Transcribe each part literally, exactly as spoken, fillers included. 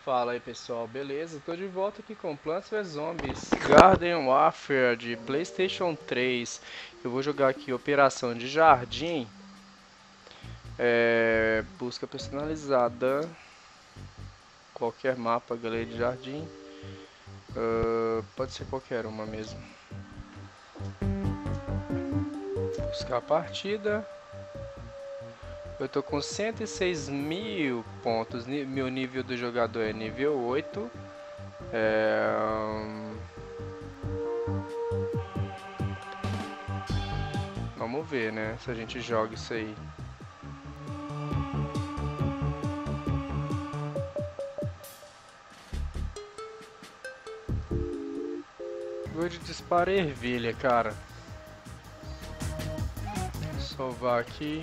Fala aí pessoal, beleza? Tô de volta aqui com Plants versus. Zombies Garden Warfare de PlayStation três. Eu vou jogar aqui Operação de Jardim, é, busca personalizada, qualquer mapa, galeria de jardim, uh, pode ser qualquer uma mesmo. Buscar a partida. Eu tô com cento e seis mil pontos, meu nível do jogador é nível oito. É... Vamos ver, né, se a gente joga isso aí. Vou de disparo ervilha, cara. Salvar aqui.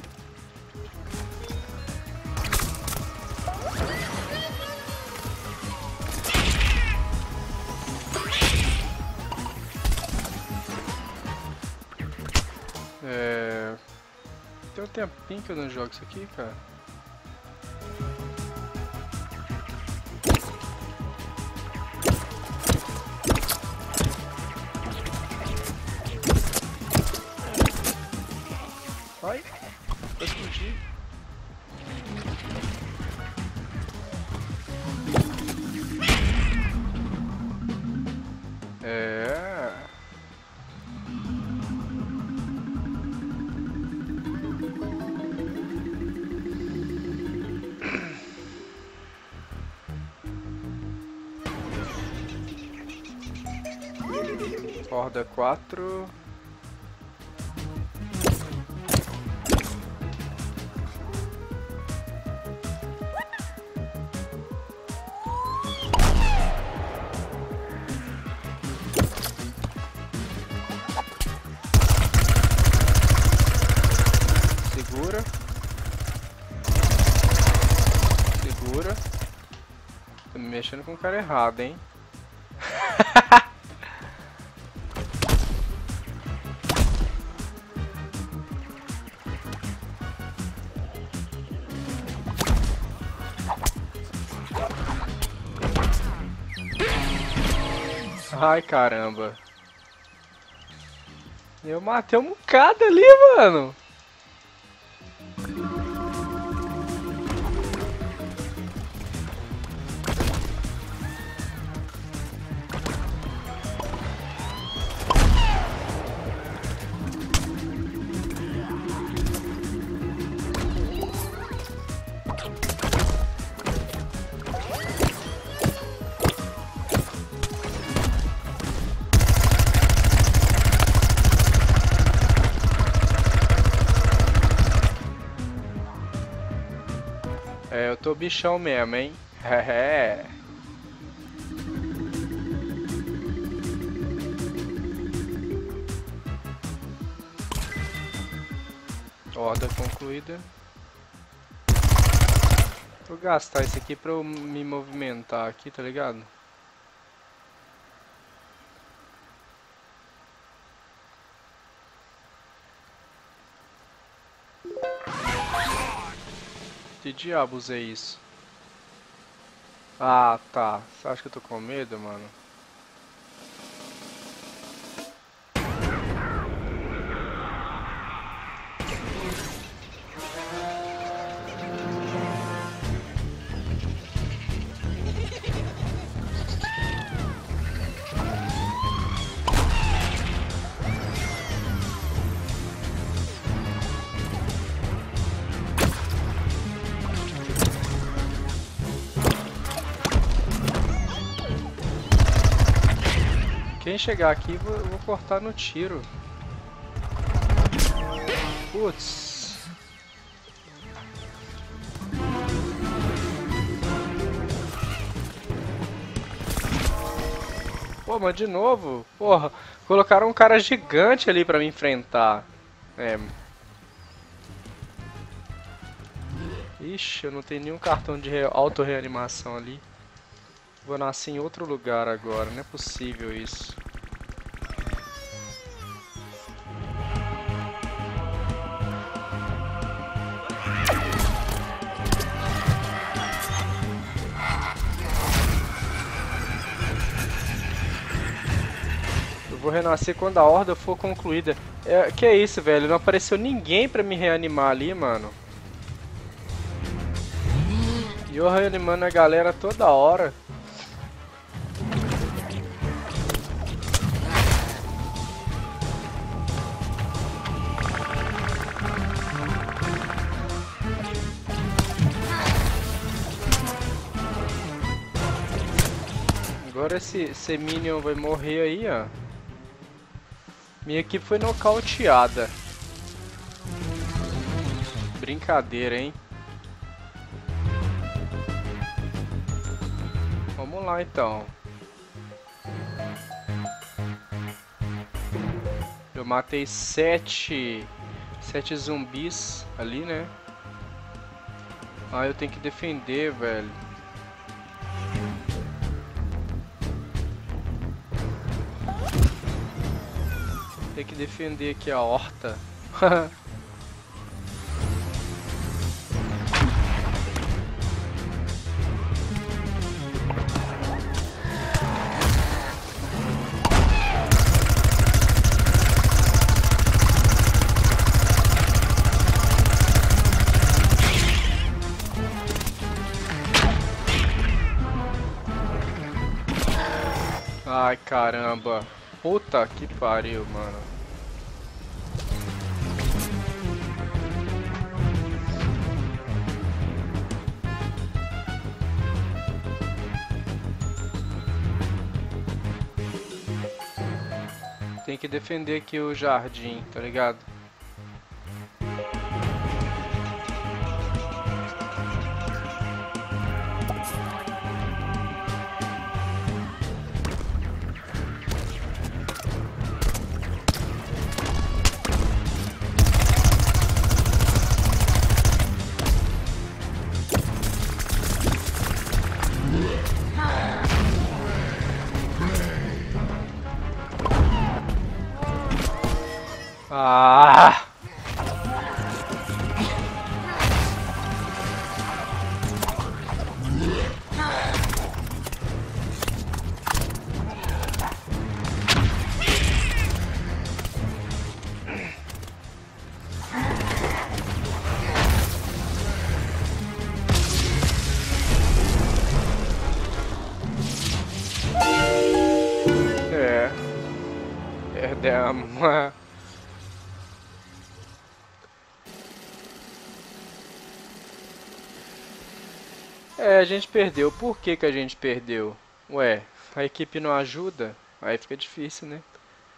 É... Tem um tempinho que eu não jogo isso aqui, cara. Vai, vai explodir. É... Horda quatro. Segura. Segura. Tô me mexendo com o cara errado, hein? Ai, caramba. Eu matei um bocado ali, mano. É, eu tô bichão mesmo, hein? É. Horda concluída. Vou gastar isso aqui pra eu me movimentar aqui, tá ligado? Que diabos é isso? Ah, tá. Você acha que eu tô com medo, mano? Quem chegar aqui, eu vou, eu vou cortar no tiro. Putz. Pô, mas de novo? Porra, colocaram um cara gigante ali pra me enfrentar. É. Ixi, eu não tenho nenhum cartão de auto-reanimação ali. Vou nascer em outro lugar agora, não é possível isso. vou renascer quando a horda for concluída. É, que é isso, velho? Não apareceu ninguém pra me reanimar ali, mano. E eu reanimando a galera toda hora. Agora esse, esse Minion vai morrer aí, ó. Minha equipe foi nocauteada. Brincadeira, hein? Vamos lá, então. Eu matei sete... Sete zumbis ali, né? Ah, eu tenho que defender, velho. Tem que defender aqui a horta. Ai, caramba. Puta que pariu, mano. Tem que defender aqui o jardim, tá ligado? Ah! É. Perdemos. É, a gente perdeu. Por que que a gente perdeu? Ué, a equipe não ajuda? Aí fica difícil, né?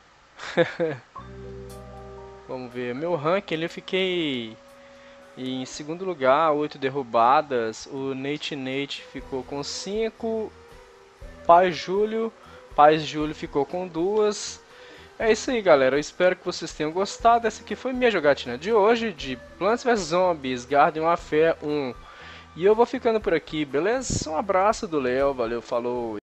Vamos ver. Meu ranking, eu fiquei em segundo lugar, oito derrubadas. O Nate Nate ficou com cinco. Paz Júlio. Paz Júlio ficou com duas. É isso aí, galera. Eu espero que vocês tenham gostado. Essa aqui foi minha jogatina de hoje de Plants versus. Zombies Garden Warfare um. E eu vou ficando por aqui, beleza? Um abraço do Léo, valeu, falou!